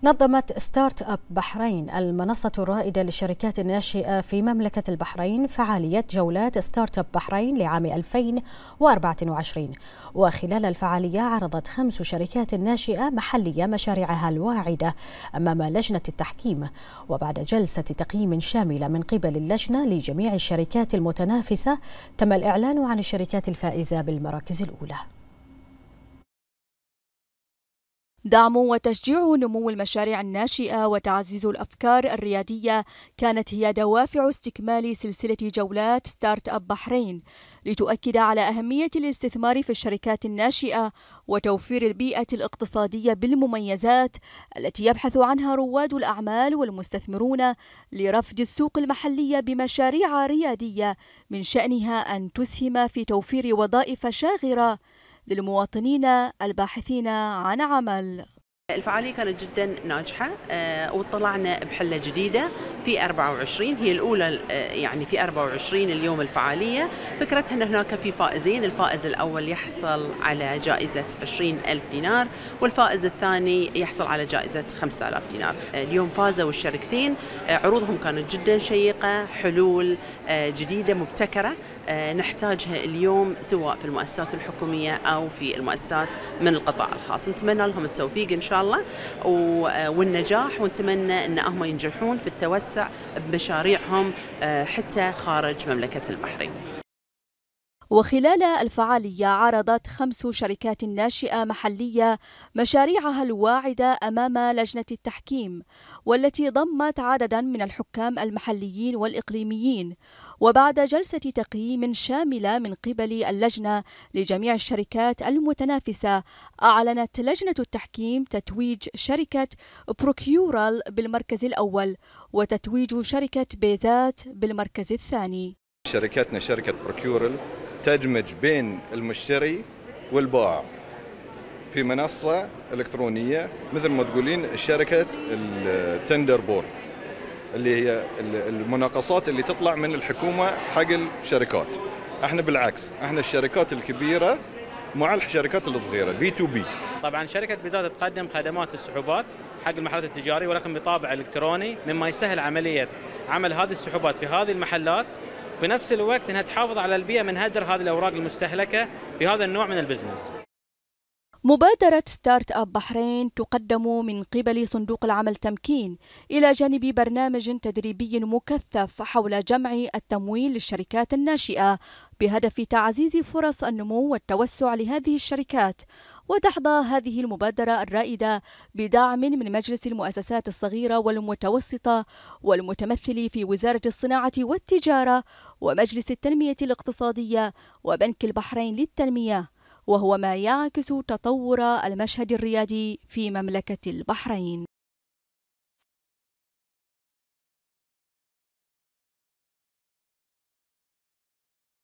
نظمت ستارت اب بحرين المنصة الرائدة للشركات الناشئة في مملكة البحرين فعالية جولات ستارت اب بحرين لعام 2024. وخلال الفعالية عرضت 5 شركات ناشئة محلية مشاريعها الواعدة أمام لجنة التحكيم، وبعد جلسة تقييم شاملة من قبل اللجنة لجميع الشركات المتنافسة تم الإعلان عن الشركات الفائزة بالمراكز الأولى. دعم وتشجيع نمو المشاريع الناشئة وتعزيز الأفكار الريادية كانت هي دوافع استكمال سلسلة جولات ستارت اب بحرين، لتؤكد على أهمية الاستثمار في الشركات الناشئة وتوفير البيئة الاقتصادية بالمميزات التي يبحث عنها رواد الأعمال والمستثمرون لرفد السوق المحلية بمشاريع ريادية من شأنها أن تسهم في توفير وظائف شاغرة للمواطنين الباحثين عن عمل. الفعالية كانت جدا ناجحة وطلعنا بحلة جديدة في 24، هي الأولى يعني في 24 اليوم الفعالية. فكرتها أن هناك في فائزين، الفائز الأول يحصل على جائزة 20,000 دينار والفائز الثاني يحصل على جائزة 5,000 دينار. اليوم فازوا الشركتين، عروضهم كانت جدا شيقة، حلول جديدة مبتكرة نحتاجها اليوم سواء في المؤسسات الحكومية أو في المؤسسات من القطاع الخاص. نتمنى لهم التوفيق إن شاء الله والنجاح، ونتمنى أن هم ينجحون في التوسع بمشاريعهم حتى خارج مملكة البحرين. وخلال الفعالية عرضت 5 شركات ناشئة محلية مشاريعها الواعدة أمام لجنة التحكيم، والتي ضمت عددا من الحكام المحليين والإقليميين. وبعد جلسة تقييم شاملة من قبل اللجنة لجميع الشركات المتنافسة، أعلنت لجنة التحكيم تتويج شركة بروكيورال بالمركز الأول وتتويج شركة بيزات بالمركز الثاني. شركتنا شركة بروكيورال تدمج بين المشتري والبائع في منصة إلكترونية، مثل ما تقولين شركة التندر بورد اللي هي المناقصات اللي تطلع من الحكومة حق الشركات. احنا بالعكس، احنا الشركات الكبيرة مع الشركات الصغيرة B2B. طبعا شركة بيزات تقدم خدمات السحوبات حق المحلات التجارية ولكن بطابع إلكتروني، مما يسهل عملية عمل هذه السحوبات في هذه المحلات، في نفس الوقت انها تحافظ على البيئة من هدر هذه الأوراق المستهلكة في هذا النوع من البزنس. مبادرة ستارت اب بحرين تقدم من قبل صندوق العمل تمكين إلى جانب برنامج تدريبي مكثف حول جمع التمويل للشركات الناشئة بهدف تعزيز فرص النمو والتوسع لهذه الشركات. وتحظى هذه المبادرة الرائدة بدعم من مجلس المؤسسات الصغيرة والمتوسطة والمتمثل في وزارة الصناعة والتجارة ومجلس التنمية الاقتصادية وبنك البحرين للتنمية، وهو ما يعكس تطور المشهد الريادي في مملكة البحرين.